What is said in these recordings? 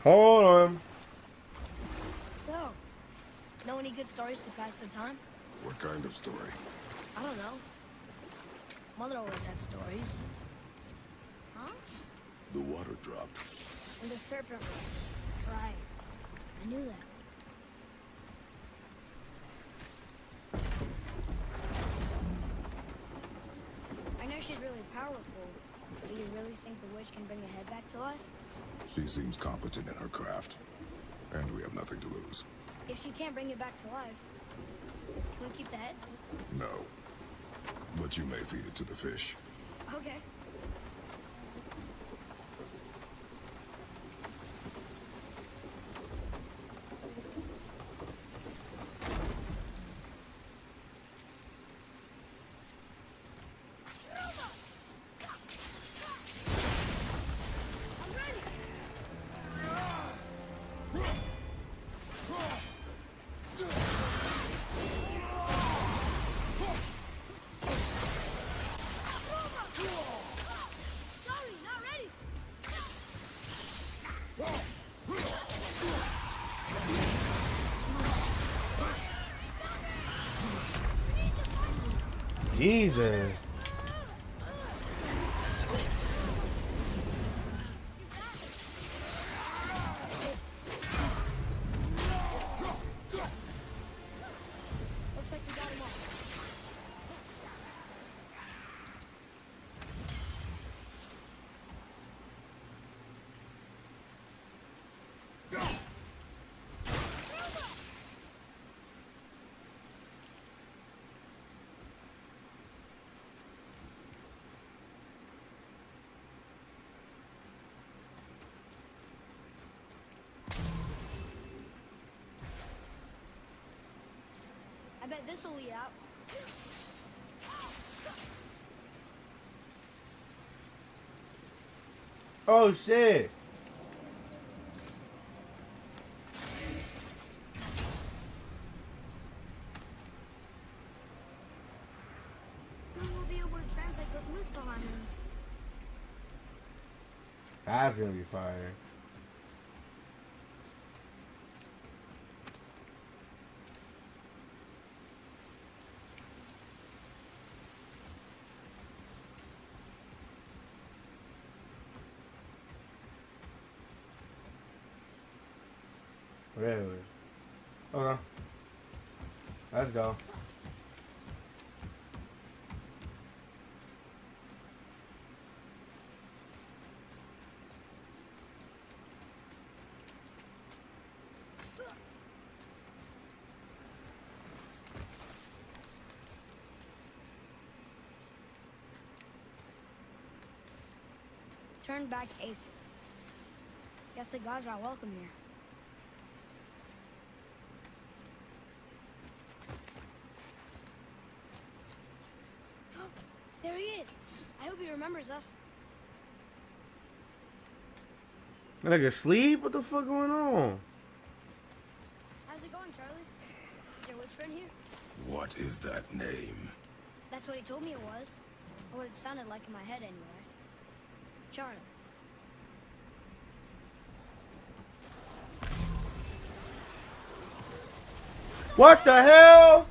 Hold on. So, know any good stories to pass the time? What kind of story? I don't know. Mother always had stories. Huh? The water dropped. And the serpent was right. I knew that. I know she's really powerful. Do you really think the witch can bring the head back to life? She seems competent in her craft. And we have nothing to lose. If she can't bring it back to life, can we keep the head? No. But you may feed it to the fish. Okay. Jesus. Looks like we got him all. I bet this'll lead out. Oh shit. Soon we'll be able to translate those Muspelheim runes. That's gonna be fire. Really? Okay. Let's go. Turn back Aesir. Guess the gods are welcome here. There he is. I hope he remembers us. That nigga sleep? What the fuck going on? How's it going, Charlie? Is your witch friend here? What is that name? That's what he told me it was. Or what it sounded like in my head anyway. Charlie. What the hell?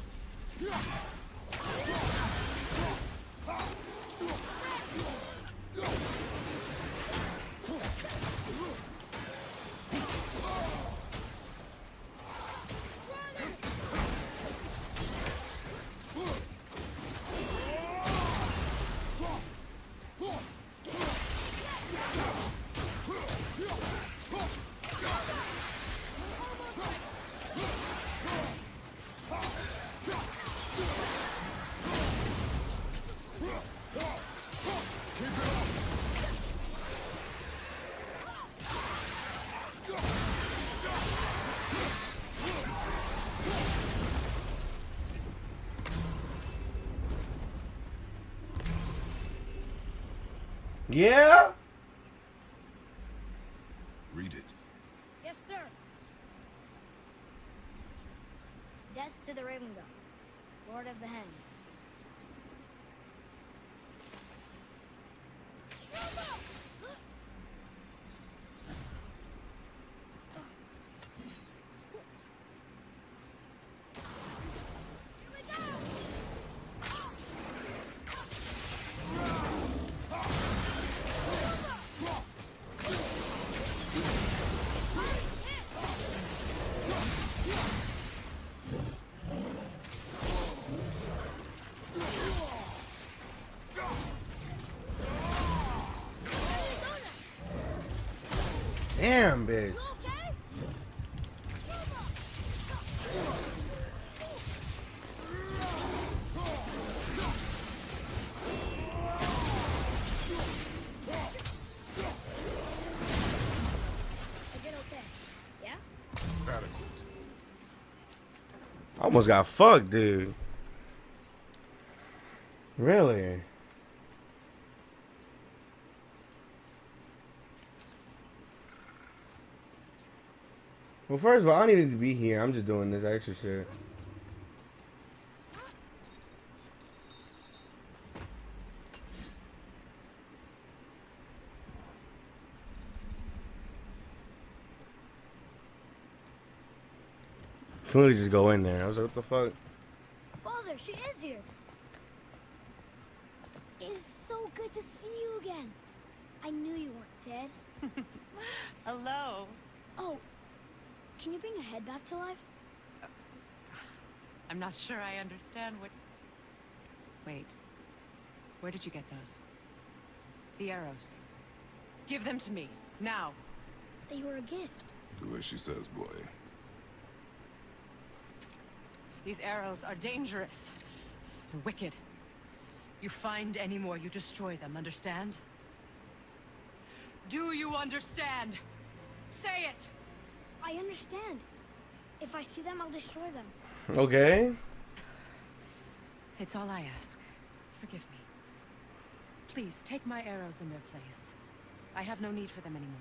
Yeah? Read it. Yes, sir. Death to the Raven God, Lord of the Hen. Damn, bitch. You okay? I did okay. Yeah? Adequate. I almost got fucked, dude. Really? Well, first of all, I don't need to be here. I'm just doing this extra shit. Clearly just go in there. I was like, what the fuck? Father, she is here. It's so good to see you again. I knew you weren't dead. Hello. Oh, can you bring a head back to life? I'm not sure I understand what... Wait. Where did you get those? The arrows. Give them to me, now. They were a gift. Do as she says, boy. These arrows are dangerous and wicked. You find any more, you destroy them, understand? Do you understand? Say it! I understand. If I see them, I'll destroy them. Okay. It's all I ask. Forgive me. Please, take my arrows in their place. I have no need for them anymore.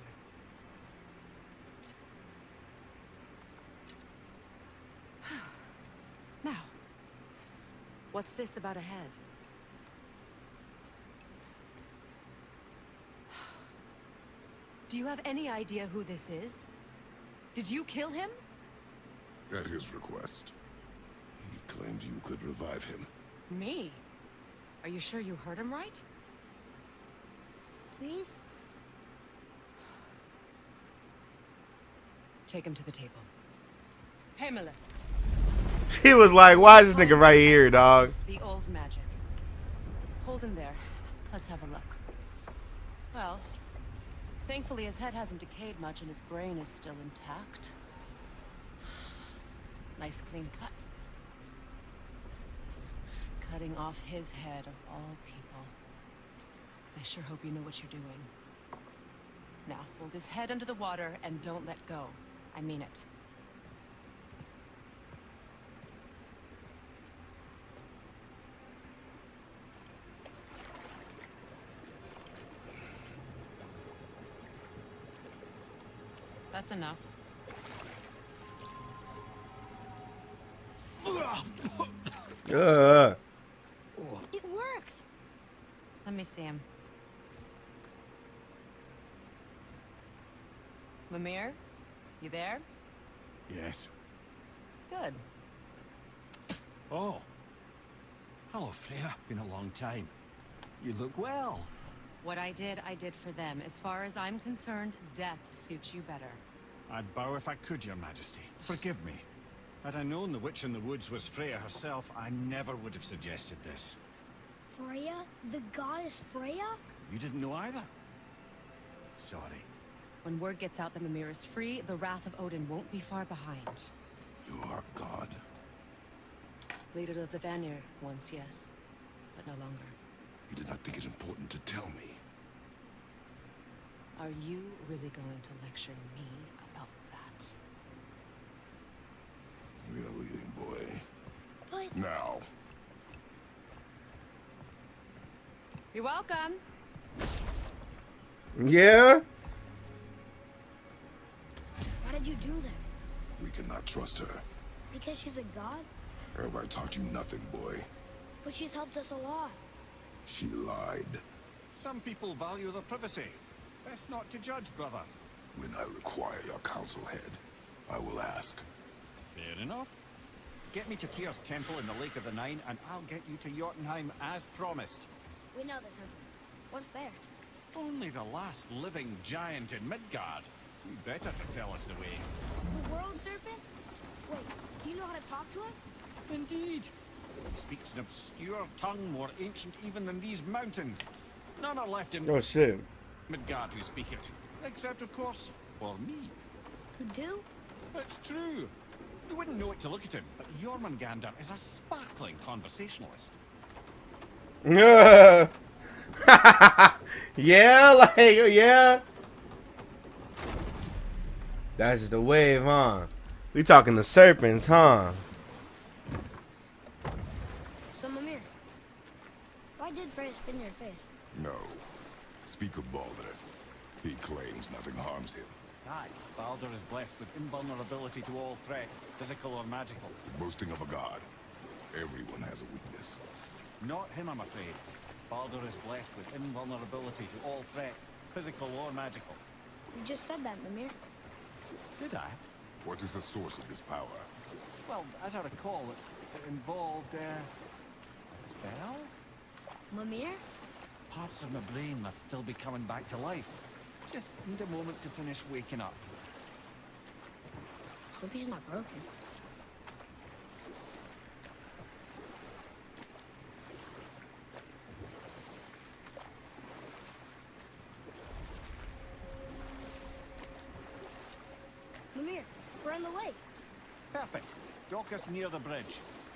Now, what's this about a head? Do you have any idea who this is? Did you kill him? At his request. He claimed you could revive him. Me? Are you sure you heard him right? Please? Take him to the table. Himmler. He was like, why is this nigga right here, dog? The old magic. Hold him there. Let's have a look. Well, thankfully his head hasn't decayed much and his brain is still intact. Nice clean cut. Cutting off his head of all people. I sure hope you know what you're doing. Now, hold his head under the water and don't let go. I mean it. That's enough. It worked. Let me see him. Mimir? You there? Yes. Good. Oh. Hello, Freya. Been a long time. You look well. What I did for them. As far as I'm concerned, death suits you better. I'd bow if I could, Your Majesty. Forgive me. Had I known the witch in the woods was Freya herself, I never would have suggested this. Freya? The goddess Freya? You didn't know either? Sorry. When word gets out that Mimir is free, the wrath of Odin won't be far behind. You are God. Leader of the Vanir once, yes. But no longer. You did not think it important to tell me. Are you really going to lecture me about that? We are leaving, boy. But Now. You're welcome. Yeah? why did you do that? We cannot trust her. Because she's a god? Everybody taught you nothing, boy. But she's helped us a lot. She lied. Some people value their privacy. Best not to judge, brother. When I require your council head, I will ask. Fair enough. Get me to Tyr's temple in the Lake of the Nine, and I'll get you to Jotunheim as promised. We know the temple. What's there? Only the last living giant in Midgard. You better to tell us the way. The world serpent? Wait, do you know how to talk to him? Indeed. He speaks an obscure tongue more ancient even than these mountains. None are left in... Oh, shit. Midgard who speak it. Except, of course, for me. You do? It's true. You wouldn't know it to look at him, but Jormungandr is a sparkling conversationalist. Yeah, like, yeah. That's just the wave, huh? We talking the serpents, huh? So, Mimir, why did Freya spin your face? No. Speak of Baldur. He claims nothing harms him. Aye, Baldur is blessed with invulnerability to all threats, physical or magical. Boasting of a god. Everyone has a weakness. Not him, I'm afraid. Baldur is blessed with invulnerability to all threats, physical or magical. You just said that, Mimir. Did I? What is the source of this power? Well, as I recall, it involved, a spell? Mimir? Parts of my brain must still be coming back to life. Just need a moment to finish waking up. Hope he's not broken. Mimir, we're on the lake. Perfect. Dock us near the bridge.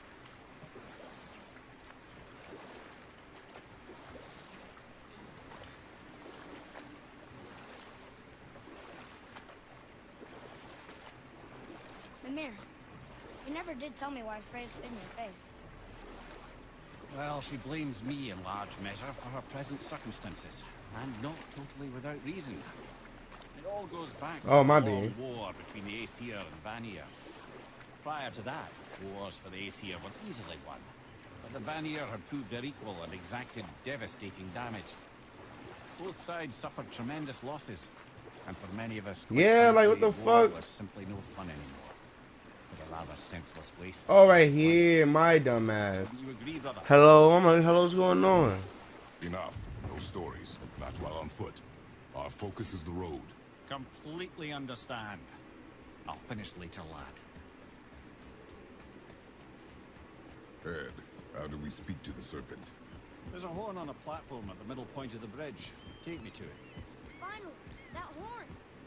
Mimir, you never did tell me why Freya spit in your face. Well, she blames me in large measure for her present circumstances, and not totally without reason. It all goes back to Oh, my the long bad. war between the Aesir and Vanir. Prior to that, wars for the Aesir were easily won, but the Vanir had proved their equal and exacted devastating damage. Both sides suffered tremendous losses, and for many of us, quite Yeah, like, what frankly, the war fuck? was simply no fun anymore. But a rather senseless waste. Oh, right here, my dumb ass. You agree, brother? Hello, I'm like, hello, what's going on? Enough. No stories. Not while on foot. Our focus is the road. Completely understand. I'll finish later, lad. Ed, how do we speak to the serpent? There's a horn on a platform at the middle point of the bridge. Take me to it. Finally, that horn.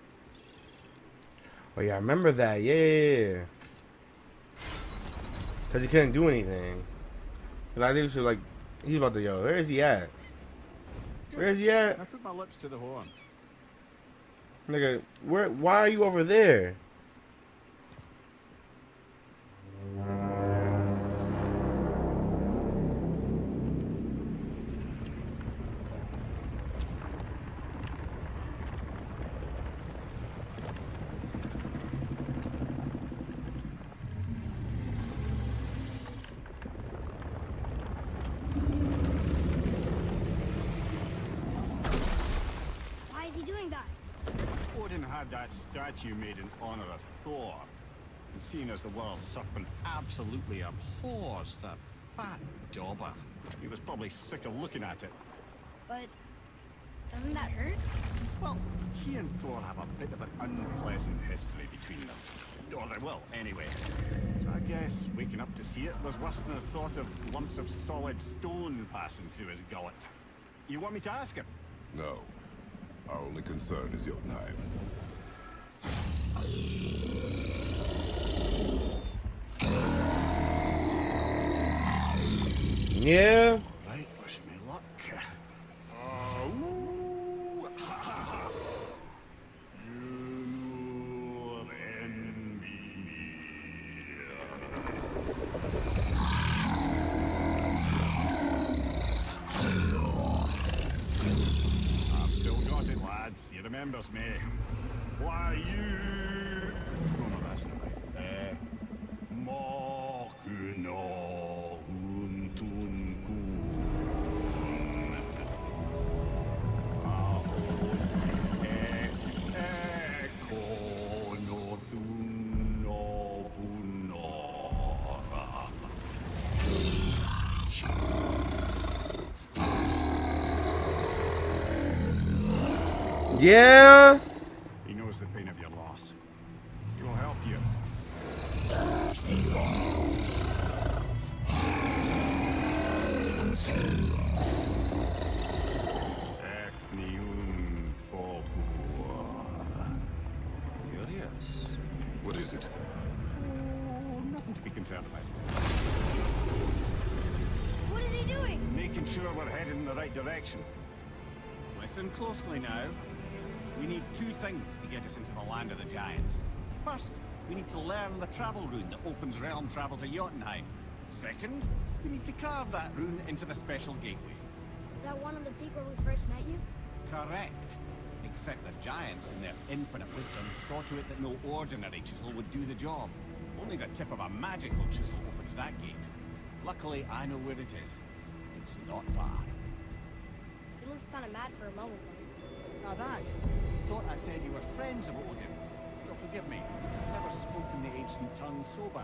Oh yeah, I remember that. Yeah. Cause he couldn't do anything. Cause I think like he's about to where is he at? Where is he at? I put my lips to the horn. Nigga, why are you over there? Why is he doing that? Odin had that statue made in honor of Thor. And seeing as the world serpent absolutely abhors the fat dauber, he was probably sick of looking at it. But doesn't that hurt? Well, he and Thor have a bit of an unpleasant history between them. Or they will, anyway. So I guess waking up to see it was worse than the thought of lumps of solid stone passing through his gullet. You want me to ask him? No. Our only concern is Jotunheim. Yeah. Right, wish me luck. I've still got it, lads. He remembers me. Why you? Oh no, that's not right. Mokuno Huntunkun. Eko no Thuno Vunora. Yeah. He knows the pain of your loss. He will help you. Efniun What is it? Oh, nothing to be concerned about. What is he doing? Making sure we're headed in the right direction. Listen closely now. We need two things to get us into the land of the giants. First, we need to learn the travel rune that opens realm travel to Jotunheim. Second, we need to carve that rune into the special gateway. Is that one of the peak where we first met you? Correct. Except the giants, in their infinite wisdom, saw to it that no ordinary chisel would do the job. Only the tip of a magical chisel opens that gate. Luckily, I know where it is. It's not far. You looked kind of mad for a moment there. Now that, you thought I said you were friends of Odin. You'll forgive me. I've never spoken the ancient tongue sober.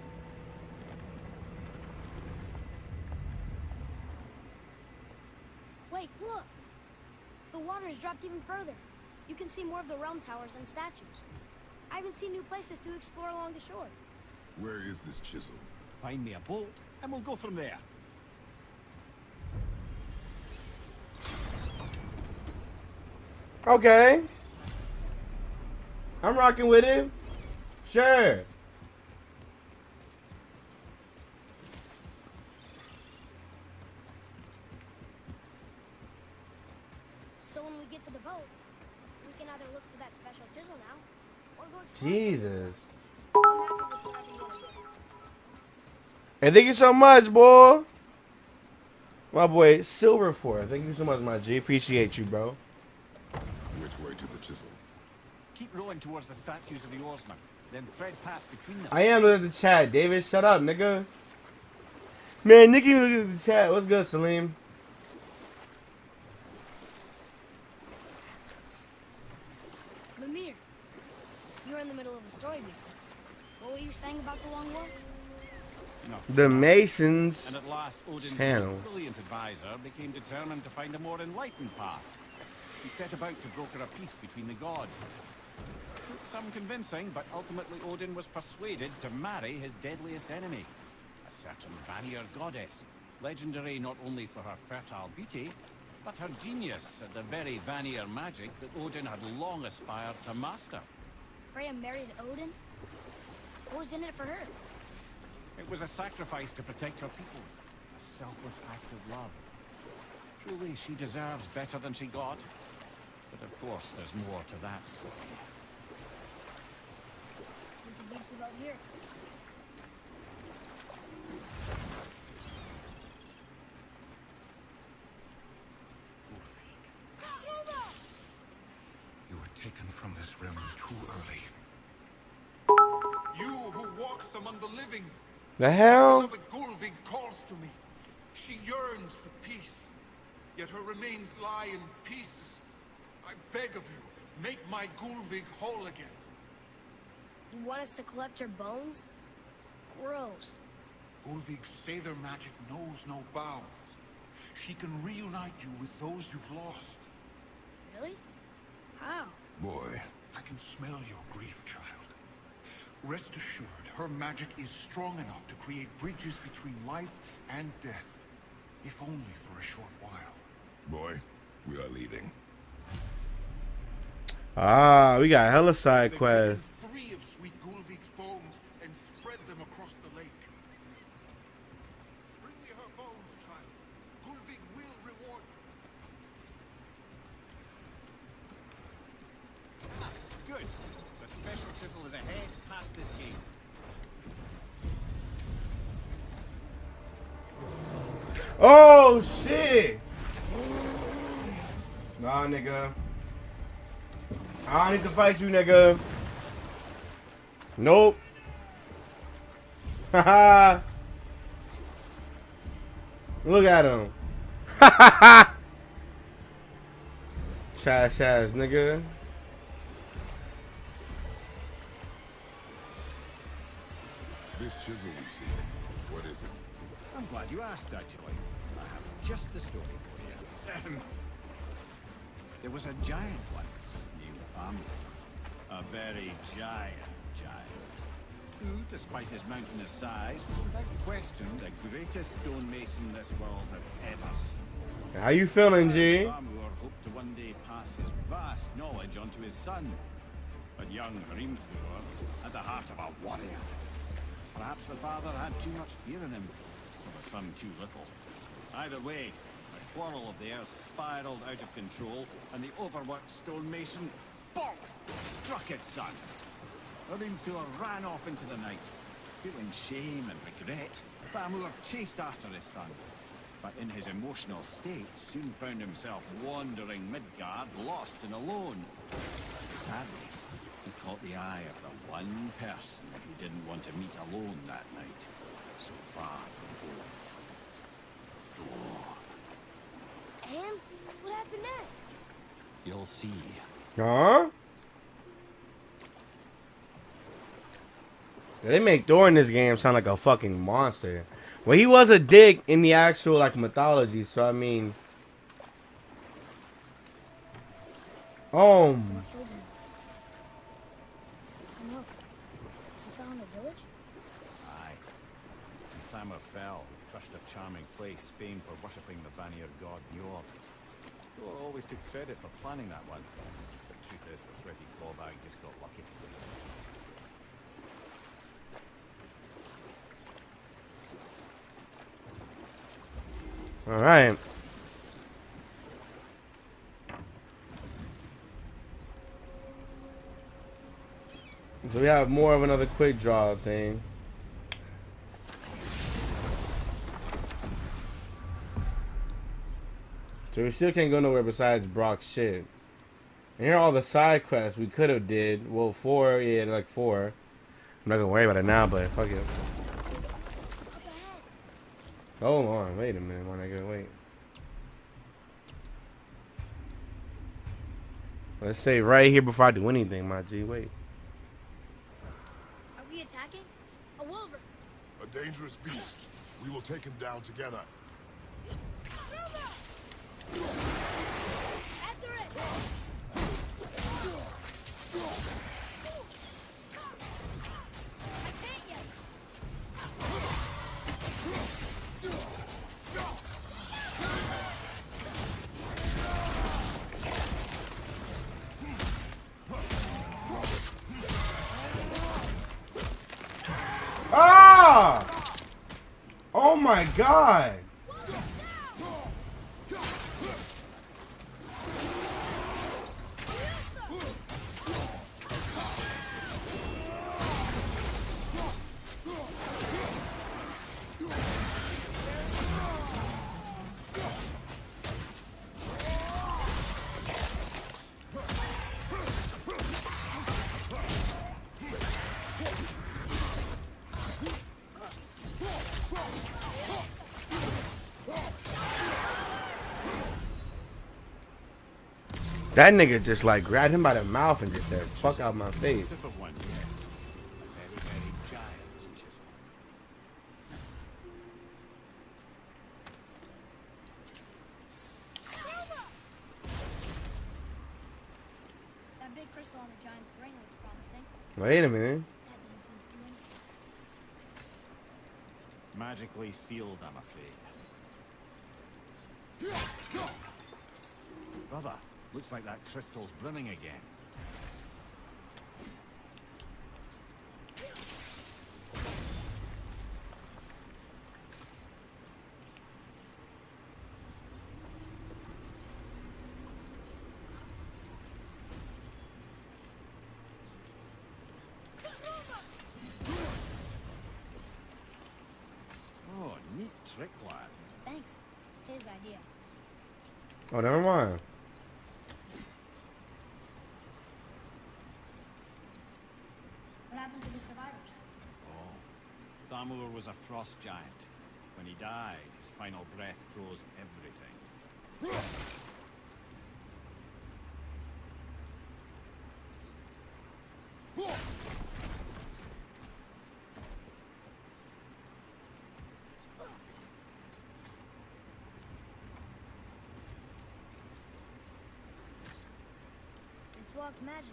Wait, look! The water's dropped even further. You can see more of the realm towers and statues. I even see new places to explore along the shore. Where is this chisel? Find me a boat, and we'll go from there. Okay. I'm rocking with him. Sure. So when we get to the boat, we can either look for that special chisel now, or go explore. Jesus. I'm happy with what I've been doing. Hey, thank you so much, boy. My boy, Silverforth. Thank you so much, my G. Appreciate you, bro. Which way to the chisel? Keep rowing towards the statues of the oarsmen, then thread past between them. I am looking at the chat. David, shut up, nigga. Man, Nikki looking at the chat. What's good, Salim? Mimir, you were in the middle of a story before. What were you saying about the Long War? No. The Masons And at last, Odin's channel. most brilliant advisor became determined to find a more enlightened path. He set about to broker a peace between the gods. It took some convincing, but ultimately Odin was persuaded to marry his deadliest enemy, a certain Vanir goddess, legendary not only for her fertile beauty, but her genius at the very Vanir magic that Odin had long aspired to master. Freya married Odin? What was in it for her? It was a sacrifice to protect her people, a selfless act of love. Truly, she deserves better than she got. But of course, there's more to that story. We can beach the boat here. You were taken from this realm too early. You who walks among the living, The hell? beloved Gulvig calls to me. She yearns for peace, yet her remains lie in pieces. I beg of you, make my Gulvig whole again. You want us to collect her bones? Gross. Gulvig's Sather magic knows no bounds. She can reunite you with those you've lost. Really? How? Boy, I can smell your grief, child. Rest assured, her magic is strong enough to create bridges between life and death, if only for a short while. boy, we are leaving. Ah, we got hella side They've quests. taken 3 of Sweet Gulvig's bones and spread them across the lake. Bring me her bones, child. Gulvig will reward you. Good. The special chisel is ahead, past this gate. Oh, shit. Nah, nigga. I don't need to fight you, nigga. Nope. Haha. Look at him. Trash ass, nigga. This chisel we see, what is it? I'm glad you asked, actually. I have just the story for you. There was a giant once, named Thamur. A very giant who, despite his mountainous size, was without question the greatest stonemason this world had ever seen. How you feeling, G? Thamur hoped to one day pass his vast knowledge on to his son. But young Hrimthur had the heart of a warrior. Perhaps the father had too much fear in him, or the son too little. Either way, a quarrel of theirs spiraled out of control, and the overworked stonemason, bonk, struck his son. Hrimthur ran off into the night. Feeling shame and regret, Thamur chased after his son, but in his emotional state soon found himself wandering Midgard, lost and alone. Sadly, he caught the eye of the one person he didn't want to meet alone that night, so far from home. Thor. And what happened next? You'll see. Huh? They make Thor in this game sound like a fucking monster. Well, he was a dick in the actual like mythology, so I mean, What killed him? I know. You found a village? Aye. When Thamur fell, he crushed a charming place famed for worshipping the Vanir god Njord. Thor always took credit for planning that one. But the truth is, the sweaty clawbag just got lucky. all right. So we have more of another quick draw thing. So we still can't go nowhere besides Brock's shit. And here are all the side quests we could have did. Well, 4, yeah, like 4. I'm not gonna worry about it now, but fuck it. Hold on, wait a minute, my nigga, wait. Let's say right here before I do anything, my G, wait. Are we attacking? A wolver! A dangerous beast. We will take him down together. After it! I can't yet! Ah! Oh my god! That nigga just like grabbed him by the mouth and just said, fuck out my face. Tip of one, yes. A very, very giant chisel. That big crystal on the giant's ring looks promising. Wait a minute. That didn't seem to do anything. Magically sealed, I'm afraid. Brother, looks like that crystal's brimming again. Oh, neat trick, lad. Thanks. His idea. Oh, never mind. What happened to the survivors? Oh, Thamur was a frost giant. When he died, his final breath froze everything. It's locked magically.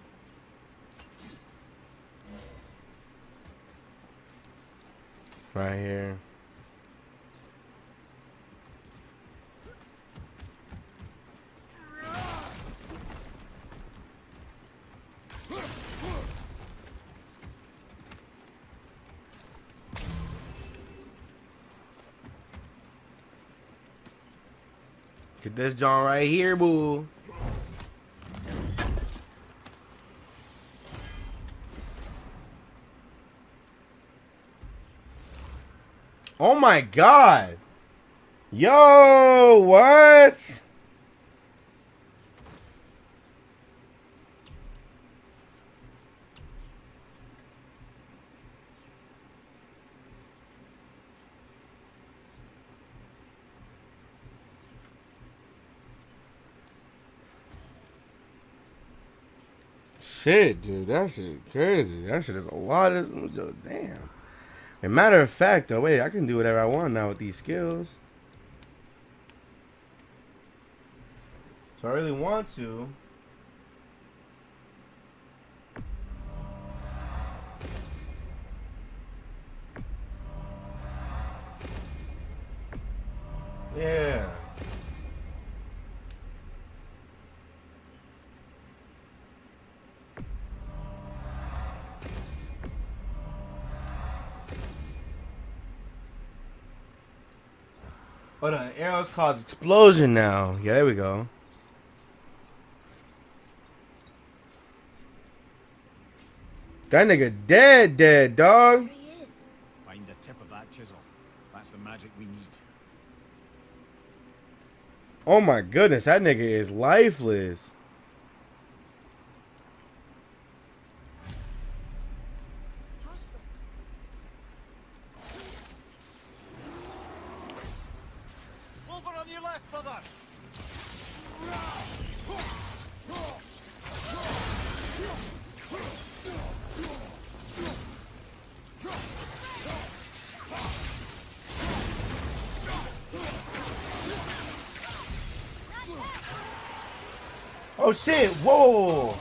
Right here. Get this John right here, boo. Oh my god. Yo, what? Shit, dude, that shit crazy. That shit is a lot of damn. As a matter of fact, though, wait, I can do whatever I want now with these skills. So I really want to. Yeah. Hold on, arrows cause explosion now. Yeah, there we go. That nigga dead, dog. There he is. Find the tip of that chisel. That's the magic we need. Oh my goodness, that nigga is lifeless. Hostile. Over on your left, brother! Oh shit, whoa.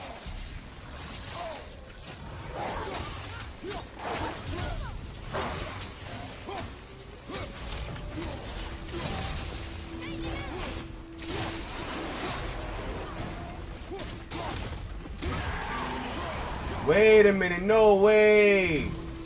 Wait a minute, no way.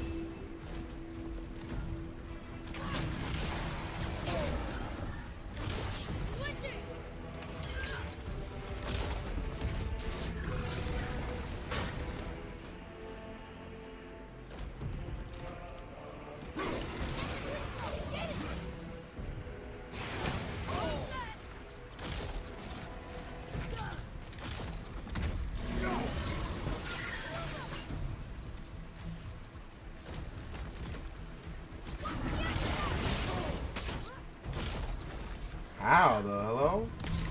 How the hello?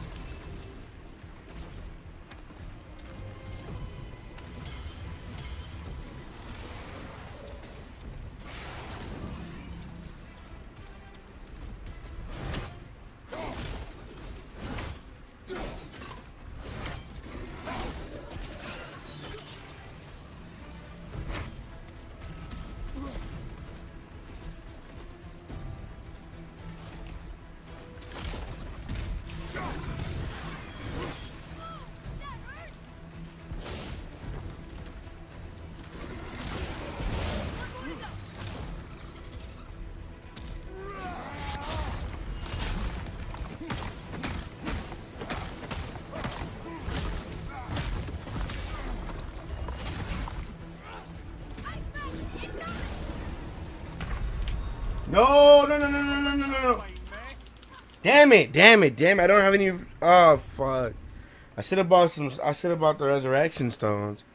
No, no, no, no, no, no, no, no. Damn it, damn it, damn it. I don't have any. Oh, fuck. I should have bought some. I should have bought the resurrection stones.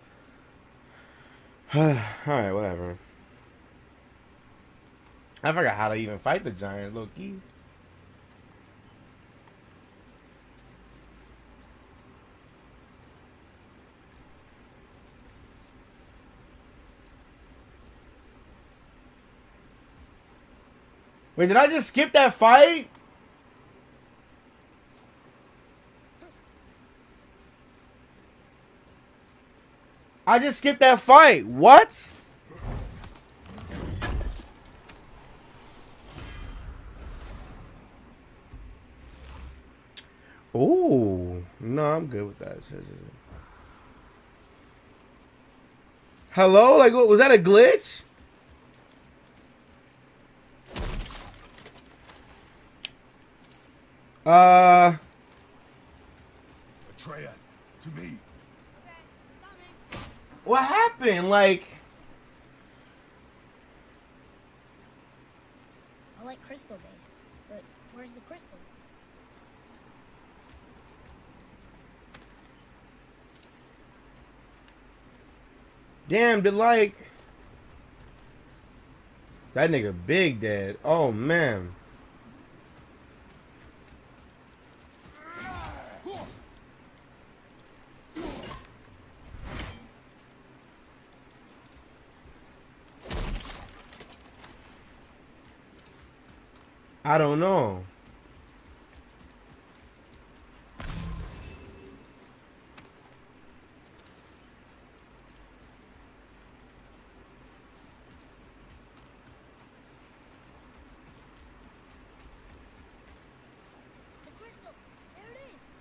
Alright, whatever. I forgot how to even fight the giant, Loki. Wait, did I just skip that fight? I just skipped that fight. What? Ooh. No, I'm good with that. Hello? Like, what, was that a glitch? Atreus, to me. Okay, coming. What happened? Like, I like crystal base, but where's the crystal? damn, did like that nigga big dead. Oh man. I don't know. The crystal! There it is!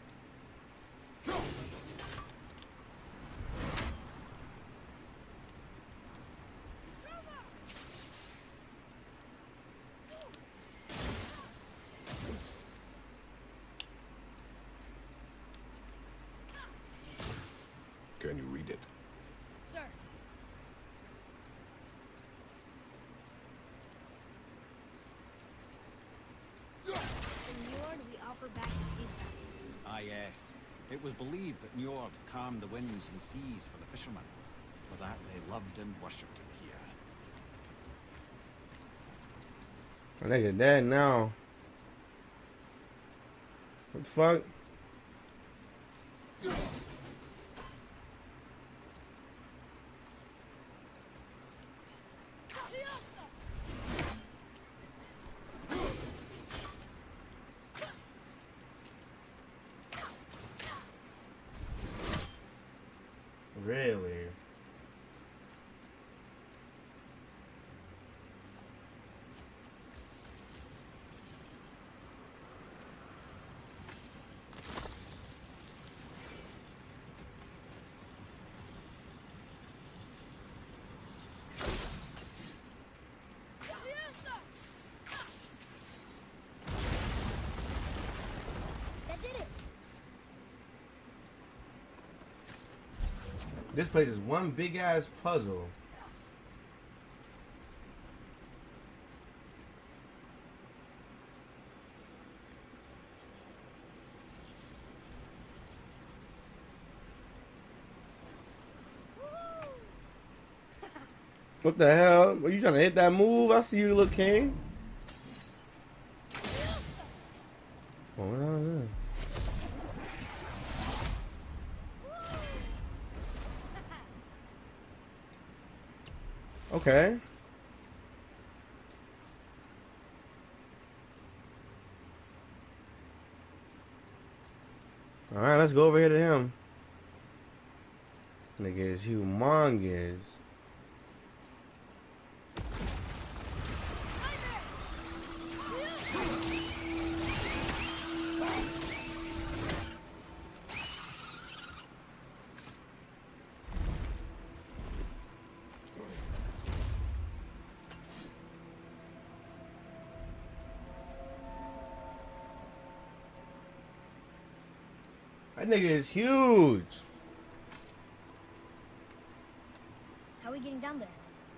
Can you read it? Sir. In Njord, we offer back his peace value. Ah, yes. It was believed that Njord calmed the winds and seas for the fishermen. For that they loved and worshipped him here. My nigga dead now. What the fuck? Really? That did it! This place is one big ass puzzle. What the hell? Are you trying to hit that move? I see you, little king. Oh, what was that? Okay. Alright, let's go over here to him. Nigga is humongous. That nigga is huge. How are we getting down there?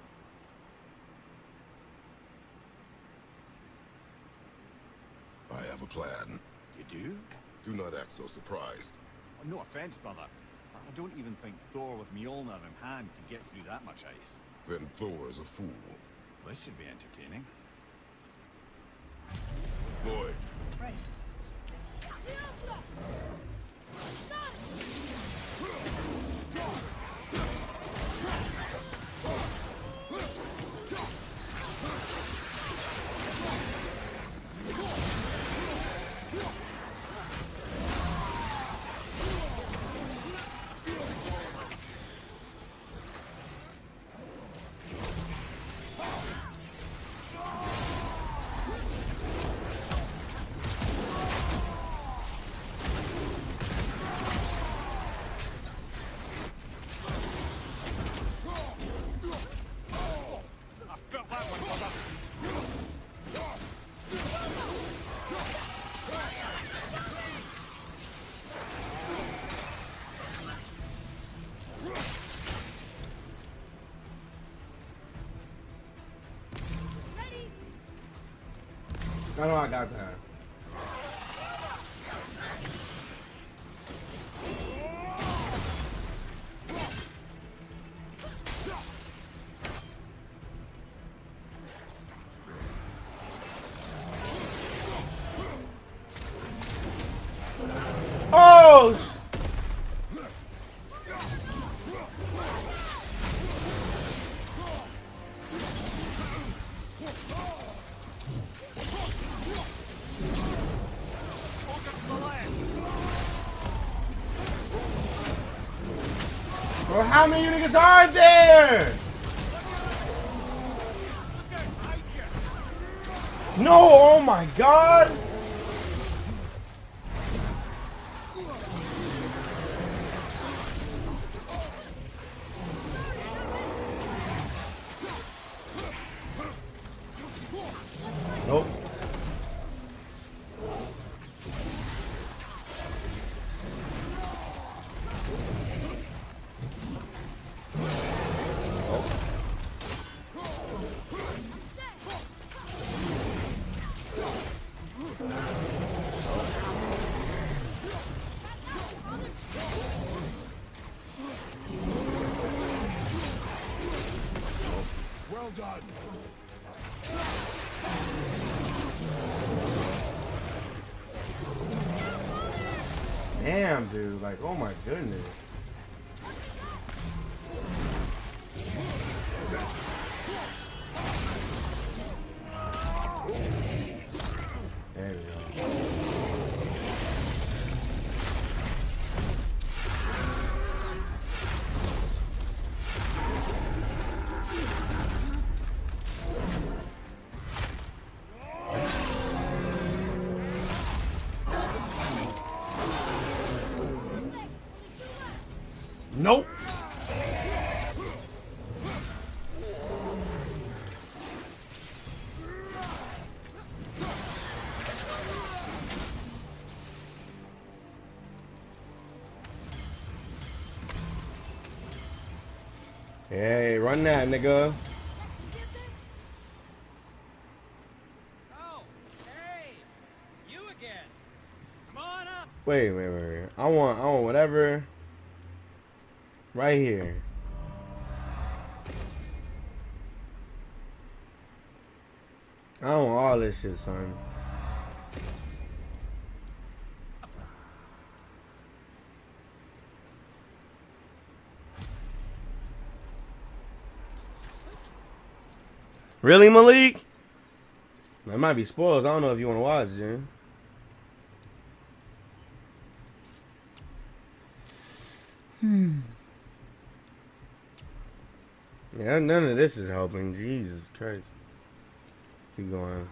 I have a plan. You do? Do not act so surprised. Oh, no offense, brother. I don't even think Thor with Mjolnir in hand could get through that much ice. Then Thor is a fool. This should be entertaining. Boy, Right. I know I got that. Oh! Bro, how many niggas are there? No, oh my god! Nope. Well done. Damn, dude. Like, oh my goodness. There we go. Nope. Hey, run that, nigga. Oh, hey, you again. Come on up. Wait. I want whatever. Right here. I don't want all this shit, son. Really, Malik? That might be spoilers. I don't know if you want to watch it, Jen. Yeah, none of this is helping. Jesus Christ. Keep going.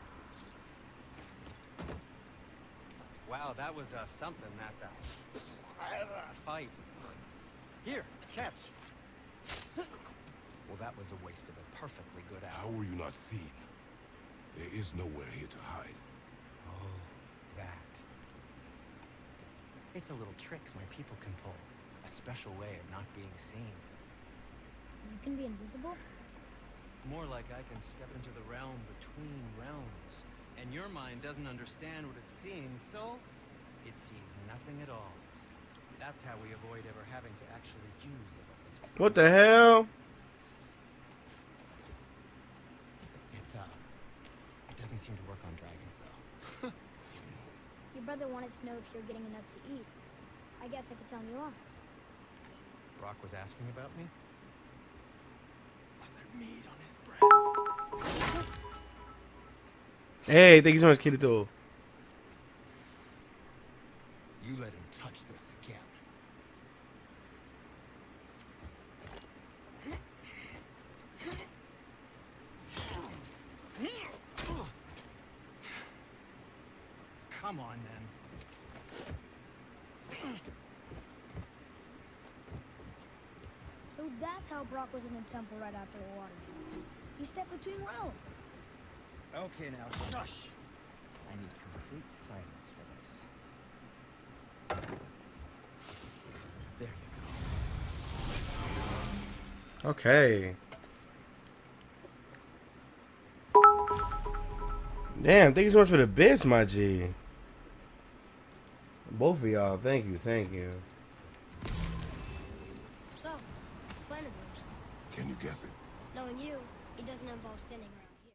Wow, that was something, that fight. Here, catch. Well, that was a waste of a perfectly good How hour. were you not seen? There is nowhere here to hide. Oh, that. It's a little trick my people can pull. A special way of not being seen. You can be invisible? More like I can step into the realm between realms. And your mind doesn't understand what it's seeing, so it sees nothing at all. That's how we avoid ever having to actually use the weapons. What the hell? It doesn't seem to work on dragons, though. Your brother wanted to know if you're getting enough to eat. I guess I could tell him you are. Brock was asking about me? Was there meat on his breath? Hey, thank you so much, Kirito. You let him touch this again. Come on, then. So that's how Brock was in the temple right after the water. He stepped between realms. Okay, now, shush. I need complete silence for this. There you go. Okay. Damn, thank you so much for the bits, my G. Both of y'all, thank you, thank you. So, what's the plan of yours? Can you guess it? Knowing you, it doesn't involve standing around.